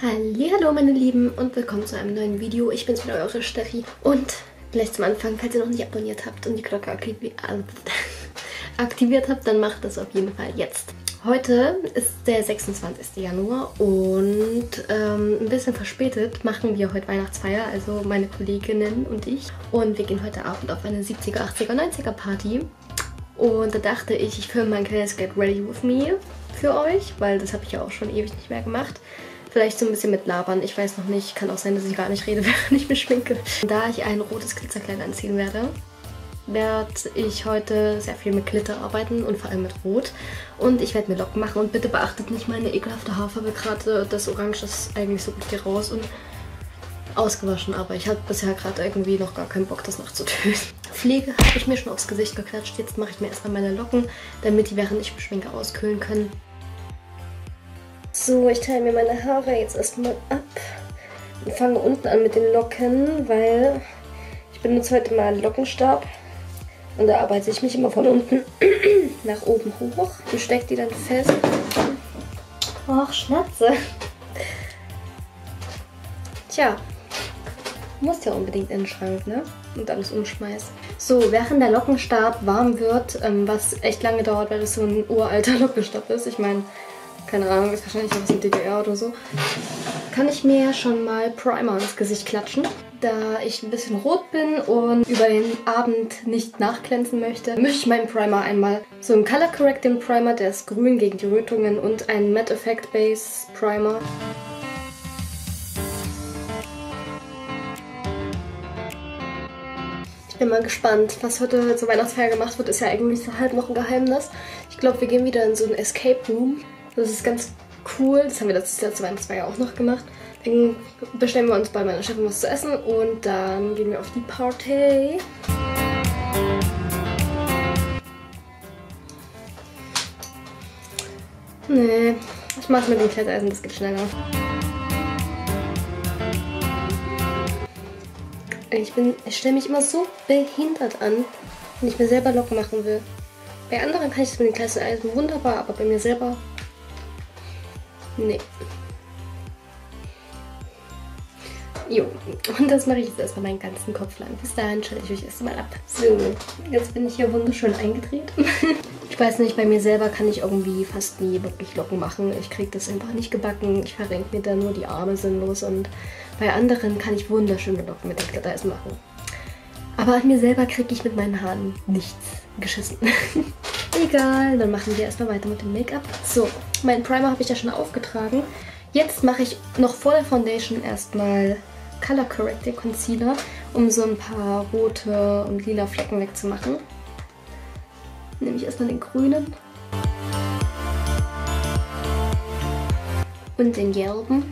Hallo meine Lieben und willkommen zu einem neuen Video. Ich bin's wieder, eure Steffi. Und gleich zum Anfang, falls ihr noch nicht abonniert habt und die Glocke aktiviert habt, dann macht das auf jeden Fall jetzt. Heute ist der 26. Januar und ein bisschen verspätet machen wir heute Weihnachtsfeier, also meine Kolleginnen und ich. Und wir gehen heute Abend auf eine 70er, 80er, 90er Party. Und da dachte ich, ich filme mein kleines Get Ready With Me für euch, weil das habe ich ja auch schon ewig nicht mehr gemacht. Vielleicht so ein bisschen mit Labern, ich weiß noch nicht. Kann auch sein, dass ich gar nicht rede, während ich mich schminke. Da ich ein rotes Glitzerkleid anziehen werde ich heute sehr viel mit Glitter arbeiten und vor allem mit Rot. Und ich werde mir Locken machen und bitte beachtet nicht meine ekelhafte Haarfarbe gerade. Das Orange ist eigentlich so gut hier raus und ausgewaschen, aber ich habe bisher gerade irgendwie noch gar keinen Bock, das noch zu tun. Pflege habe ich mir schon aufs Gesicht geklatscht. Jetzt mache ich mir erstmal meine Locken, damit die während ich mich schminke auskühlen können. So, ich teile mir meine Haare jetzt erstmal ab und fange unten an mit den Locken, weil ich benutze heute mal einen Lockenstab und da arbeite ich mich immer von unten nach oben hoch und stecke die dann fest. Och, Schnatze. Tja, muss ja unbedingt in den Schrank, ne? Und alles umschmeißen. So, während der Lockenstab warm wird, was echt lange dauert, weil das so ein uralter Lockenstab ist. Ich meine, keine Ahnung, ist wahrscheinlich noch was in DDR oder so. Kann ich mir schon mal Primer ins Gesicht klatschen. Da ich ein bisschen rot bin und über den Abend nicht nachglänzen möchte, mische ich meinen Primer einmal. So ein Color Correcting Primer, der ist grün gegen die Rötungen und ein Matte Effect Base Primer. Ich bin mal gespannt, was heute zur Weihnachtsfeier gemacht wird. Ist ja eigentlich so halb noch ein Geheimnis. Ich glaube, wir gehen wieder in so ein Escape Room. Das ist ganz cool. Das haben wir letztes Jahr zur Weihnachtsfeier auch noch gemacht. Dann bestellen wir uns bei meiner Chefin was zu essen und dann gehen wir auf die Party. Nee, ich mach's mit dem Kletteisen, das geht schneller. Ich stelle mich immer so behindert an, wenn ich mir selber Locken machen will. Bei anderen kann ich das mit dem Klettereisen wunderbar, aber bei mir selber... Nee. Jo, und das mache ich jetzt erstmal meinen ganzen Kopf lang. Bis dahin schalte ich euch erstmal ab. So, jetzt bin ich hier wunderschön eingedreht. Ich weiß nicht, bei mir selber kann ich irgendwie fast nie wirklich Locken machen. Ich kriege das einfach nicht gebacken. Ich verrenke mir da nur die Arme sinnlos. Und bei anderen kann ich wunderschöne Locken mit dem Glatteisen machen. Aber an mir selber kriege ich mit meinen Haaren nichts geschissen. Egal, dann machen wir erstmal weiter mit dem Make-up. So, meinen Primer habe ich ja schon aufgetragen. Jetzt mache ich noch vor der Foundation erstmal Color Correcting Concealer, um so ein paar rote und lila Flecken wegzumachen. Nehme ich erstmal den grünen und den gelben.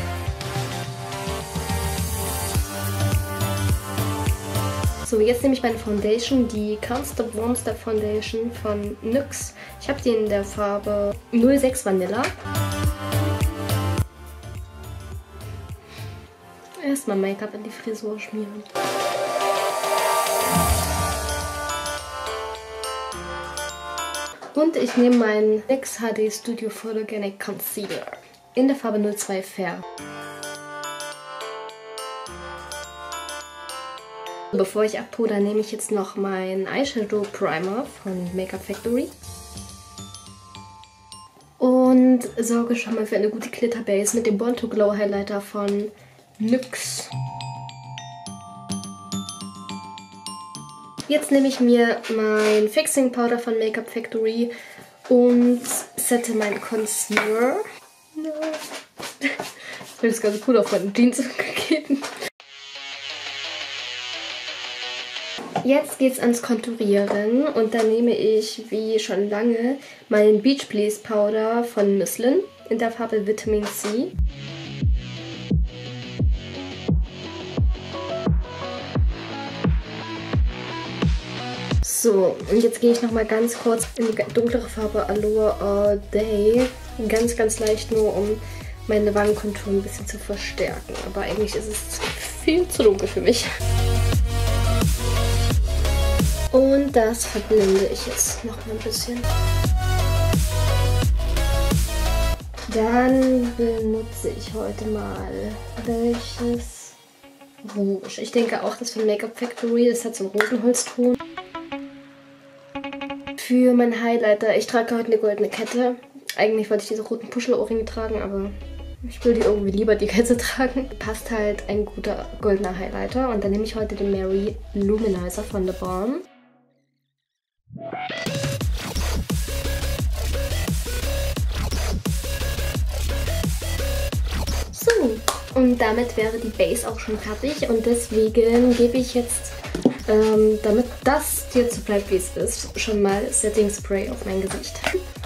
So, jetzt nehme ich meine Foundation, die Can't Stop Warm Step Foundation von NYX. Ich habe die in der Farbe 06 Vanilla. Erstmal Make-up in die Frisur schmieren. Und ich nehme meinen NYX HD Studio Photogenic Concealer in der Farbe 02 Fair. Bevor ich abpuder, nehme ich jetzt noch meinen Eyeshadow Primer von Makeup Factory. Und sorge schon mal für eine gute Glitterbase mit dem Born to Glow Highlighter von NYX. Jetzt nehme ich mir mein Fixing Powder von Makeup Factory und sette meinen Concealer. Ich finde das ganz cool auf meinen Jeans gegeben. Jetzt geht's ans Konturieren und da nehme ich, wie schon lange, meinen Beach Please Powder von Müslin in der Farbe Vitamin C. So, und jetzt gehe ich nochmal ganz kurz in die dunklere Farbe Aloe All Day. Ganz, ganz leicht nur, um meine Wangenkontur ein bisschen zu verstärken. Aber eigentlich ist es viel zu dunkel für mich. Und das verblende ich jetzt noch mal ein bisschen. Dann benutze ich heute mal welches Rouge. Ich denke auch das von Make-up Factory. Das hat so einen Rosenholzton. Für meinen Highlighter, ich trage heute eine goldene Kette. Eigentlich wollte ich diese roten Puschelohrringe tragen, aber ich will die irgendwie lieber die Kette tragen. Passt halt ein guter goldener Highlighter. Und dann nehme ich heute den Mary Luminizer von The Balm. So, und damit wäre die Base auch schon fertig. Und deswegen gebe ich jetzt, damit das jetzt so bleibt wie es ist, schon mal Setting Spray auf mein Gesicht.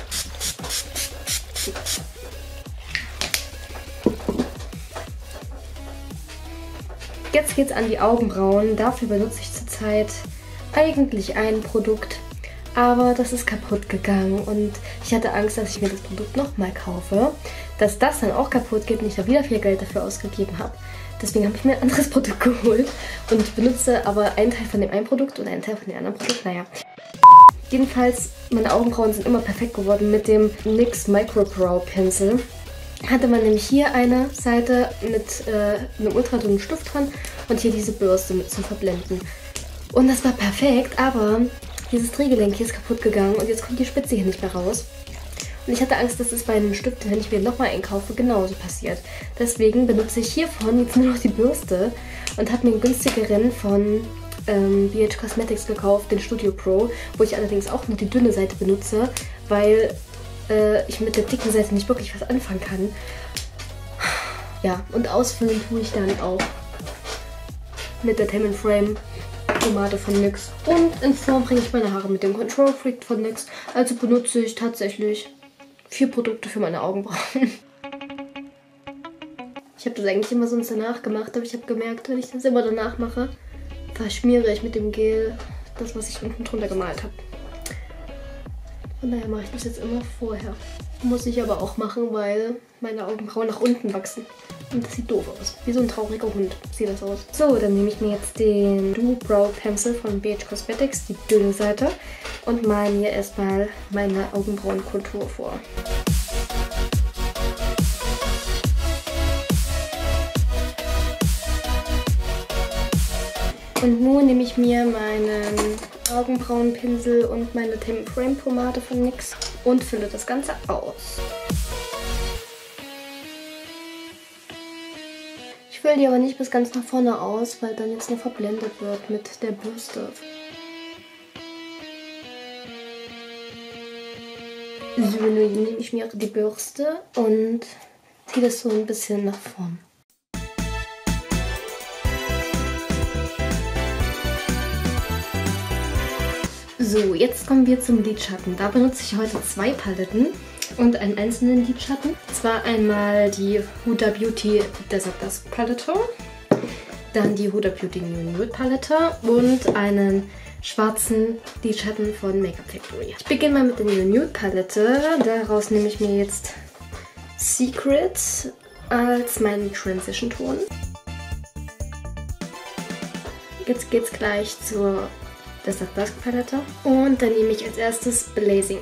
Jetzt geht's an die Augenbrauen. Dafür benutze ich zurzeit eigentlich ein Produkt, aber das ist kaputt gegangen und ich hatte Angst, dass ich mir das Produkt nochmal kaufe, dass das dann auch kaputt geht und ich da wieder viel Geld dafür ausgegeben habe. Deswegen habe ich mir ein anderes Produkt geholt und benutze aber einen Teil von dem einen Produkt und einen Teil von dem anderen Produkt. Naja. Jedenfalls, meine Augenbrauen sind immer perfekt geworden mit dem NYX Micro Brow Pencil. Hatte man nämlich hier eine Seite mit einem ultradünnen Stift dran und hier diese Bürste mit zum Verblenden. Und das war perfekt, aber dieses Drehgelenk hier ist kaputt gegangen und jetzt kommt die Spitze hier nicht mehr raus. Und ich hatte Angst, dass es bei einem Stift, wenn ich mir nochmal einkaufe, genauso passiert. Deswegen benutze ich hiervon jetzt nur noch die Bürste und habe mir einen günstigeren von BH Cosmetics gekauft, den Studio Pro, wo ich allerdings auch nur die dünne Seite benutze, weil ich mit der dicken Seite nicht wirklich was anfangen kann. Ja, und ausfüllen tue ich dann auch mit der Tam & Frame Pomade von NYX. Und in Form bringe ich meine Haare mit dem Control Freak von NYX. Also benutze ich tatsächlich 4 Produkte für meine Augenbrauen. Ich habe das eigentlich immer sonst danach gemacht, aber ich habe gemerkt, wenn ich das immer danach mache, verschmiere ich mit dem Gel das, was ich unten drunter gemalt habe. Von daher mache ich das jetzt immer vorher. Muss ich aber auch machen, weil meine Augenbrauen nach unten wachsen. Und das sieht doof aus. Wie so ein trauriger Hund sieht das aus. So, dann nehme ich mir jetzt den Duo Brow Pencil von BH Cosmetics, die dünne Seite, und male mir erstmal meine Augenbrauenkontur vor. Und nun nehme ich mir meinen Augenbrauenpinsel und meine Tam & Frame Pomade von NYX und fülle das Ganze aus. Ich fülle die aber nicht bis ganz nach vorne aus, weil dann jetzt noch verblendet wird mit der Bürste. So, nun nehme ich mir die Bürste und ziehe das so ein bisschen nach vorn. So, jetzt kommen wir zum Lidschatten. Da benutze ich heute 2 Paletten und einen einzelnen Lidschatten. Zwar einmal die Huda Beauty Desert Dusk Palette, dann die Huda Beauty Nude Palette und einen schwarzen Lidschatten von Make-up Factory. Ich beginne mal mit der Nude Palette. Daraus nehme ich mir jetzt Secret als meinen Transition Ton. Jetzt geht's gleich zur Desert Dusk Palette. Und dann nehme ich als erstes Blazing.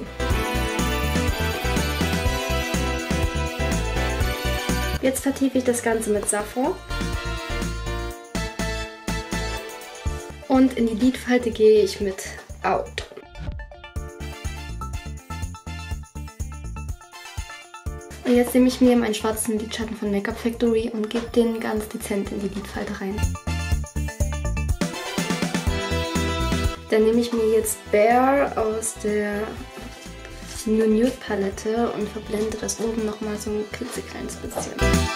Jetzt vertiefe ich das Ganze mit Saffron. Und in die Lidfalte gehe ich mit Out. Und jetzt nehme ich mir meinen schwarzen Lidschatten von Make-up Factory und gebe den ganz dezent in die Lidfalte rein. Dann nehme ich mir jetzt Bare aus der Nude Palette und verblende das oben nochmal so ein klitzekleines bisschen.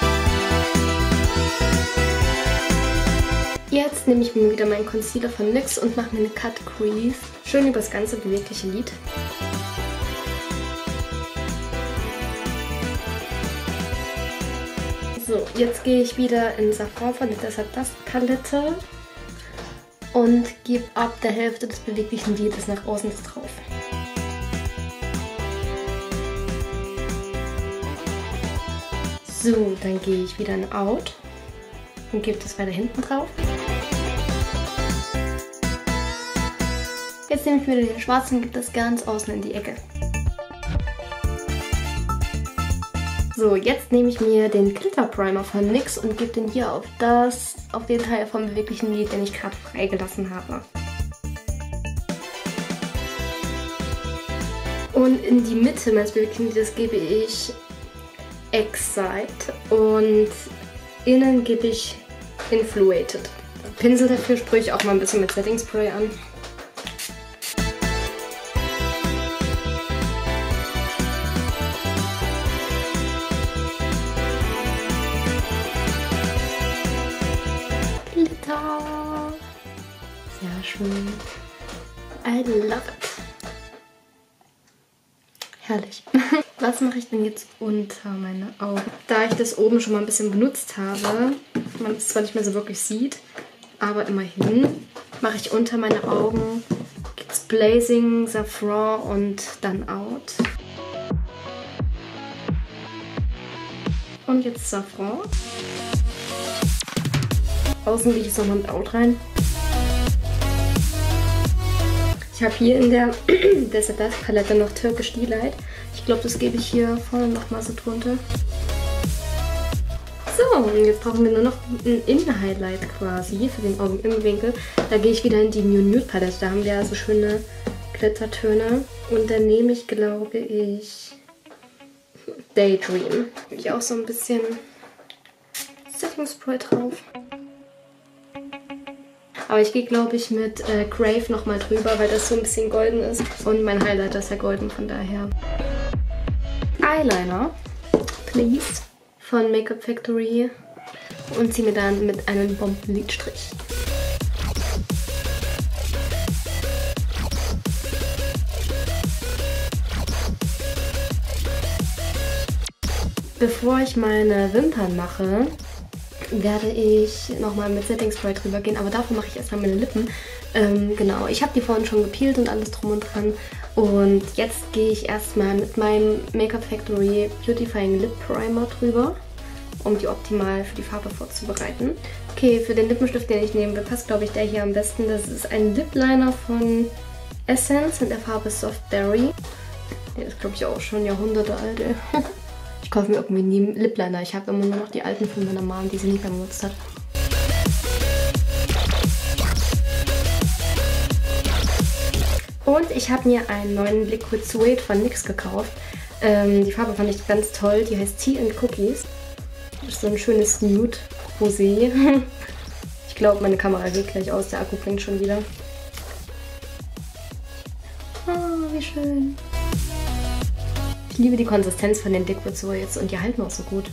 Jetzt nehme ich mir wieder meinen Concealer von NYX und mache mir eine Cut Crease schön über das ganze bewegliche Lid. So, jetzt gehe ich wieder in Saffron von der Desert Dusk Palette und gebe ab der Hälfte des beweglichen Lides nach außen drauf. So, dann gehe ich wieder in Out und gebe das weiter hinten drauf. Jetzt nehme ich wieder den schwarzen und gebe das ganz außen in die Ecke. So, jetzt nehme ich mir den Glitter Primer von NYX und gebe den hier auf den Teil vom beweglichen Lid, den ich gerade freigelassen habe. Und in die Mitte meines beweglichen Lides gebe ich Excite und innen gebe ich Influated. Pinsel dafür sprühe ich auch mal ein bisschen mit Setting Spray an. Glitter. Sehr schön. I love it. Herrlich. Was mache ich denn jetzt unter meine Augen? Da ich das oben schon mal ein bisschen benutzt habe, man es zwar nicht mehr so wirklich sieht, aber immerhin, mache ich unter meine Augen gibt's Blazing, Saffron und dann Out. Und jetzt Saffron. Außen gehe ich jetzt nochmal mit Out rein. Ich habe hier in der Desert Dusk Palette noch Turkish Delight. Ich glaube, das gebe ich hier vorne nochmal so drunter. So, und jetzt brauchen wir nur noch ein Innenhighlight quasi für den Augeninnenwinkel. Da gehe ich wieder in die Miu Nude Palette. Da haben wir ja so schöne Glittertöne. Und dann nehme ich, glaube ich, Daydream. Habe ich auch so ein bisschen Setting Spray drauf. Aber ich gehe, glaube ich, mit Crave nochmal drüber, weil das so ein bisschen golden ist. Und mein Highlighter ist ja golden, von daher. Eyeliner, please, von Makeup Factory. Und ziehe mir dann mit einem Bombenlidstrich. Bevor ich meine Wimpern mache, werde ich nochmal mit Setting Spray drüber gehen, aber davor mache ich erstmal meine Lippen. Genau, ich habe die vorhin schon gepeelt und alles drum und dran. Und jetzt gehe ich erstmal mit meinem Makeup Factory Beautifying Lip Primer drüber, um die optimal für die Farbe vorzubereiten. Okay, für den Lippenstift, den ich nehme, passt, glaube ich, der hier am besten. Das ist ein Lip Liner von Essence in der Farbe Soft Berry. Der ist, glaube ich, auch schon Jahrhunderte alt, ey. Ich kaufe mir irgendwie nie Lip Liner. Ich habe immer nur noch die alten von meiner Mom, die sie nicht mehr benutzt hat. Und ich habe mir einen neuen Liquid Suede von NYX gekauft. Die Farbe fand ich ganz toll. Die heißt Tea and Cookies. Das ist so ein schönes Nude Rosé. Ich glaube, meine Kamera geht gleich aus. Der Akku blinkt schon wieder. Oh, wie schön. Ich liebe die Konsistenz von den Liquid Suedes und die halten auch so gut.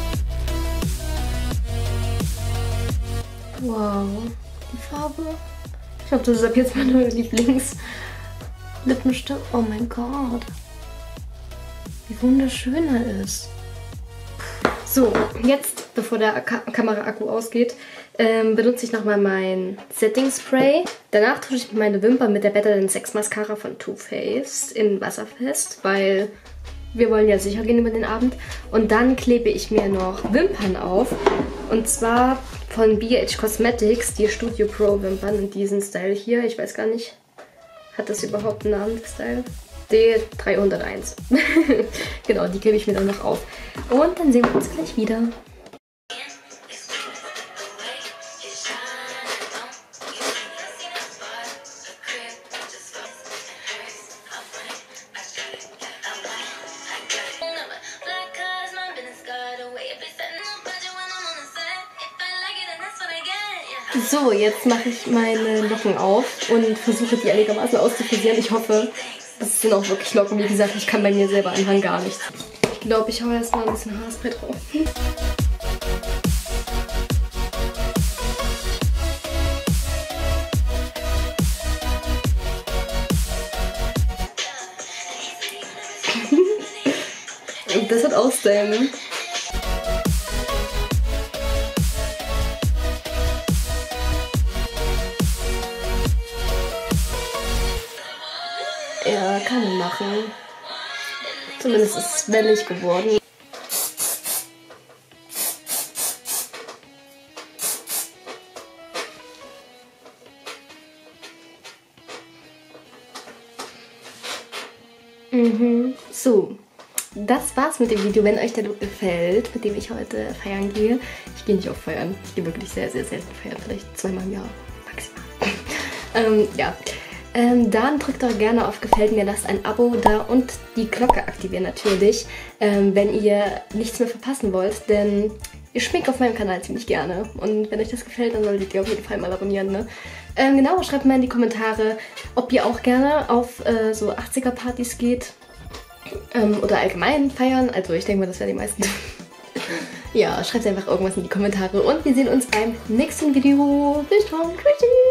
Wow, die Farbe. Ich glaube, das ist ab jetzt meine Lieblings-Lippenstift. Oh mein Gott. Wie wunderschön er ist. So, jetzt, bevor der Kamera-Akku ausgeht, benutze ich nochmal mein Setting Spray. Danach tusche ich meine Wimpern mit der Better Than Sex Mascara von Too Faced in wasserfest, weil wir wollen ja sicher gehen über den Abend. Und dann klebe ich mir noch Wimpern auf. Und zwar von BH Cosmetics, die Studio Pro Wimpern in diesem Style hier. Ich weiß gar nicht, hat das überhaupt einen Namen, der Style? D301. Genau, die klebe ich mir dann noch auf. Und dann sehen wir uns gleich wieder. So, jetzt mache ich meine Locken auf und versuche die einigermaßen auszufrisieren. Ich hoffe, das sind auch wirklich Locken. Wie gesagt, ich kann bei mir selber anfangen gar nichts. Ich glaube, ich hau erstmal ein bisschen Haarspray drauf. Das wird ausstellen. Ja, kann man machen. Zumindest ist es wellig geworden. So, das war's mit dem Video. Wenn euch der Look gefällt, mit dem ich heute feiern gehe. Ich gehe nicht auf Feiern. Ich gehe wirklich sehr, sehr selten feiern. Vielleicht 2-mal im Jahr maximal. Ja. Dann drückt doch gerne auf Gefällt mir, lasst ein Abo da und die Glocke aktivieren natürlich, wenn ihr nichts mehr verpassen wollt, denn ihr schminkt auf meinem Kanal ziemlich gerne und wenn euch das gefällt, dann solltet ihr auf jeden Fall mal abonnieren, ne? Genau, schreibt mal in die Kommentare, ob ihr auch gerne auf so 80er-Partys geht oder allgemein feiern, also ich denke mal, das werden die meisten. Ja, schreibt einfach irgendwas in die Kommentare und wir sehen uns beim nächsten Video. Bis dann, tschüssi!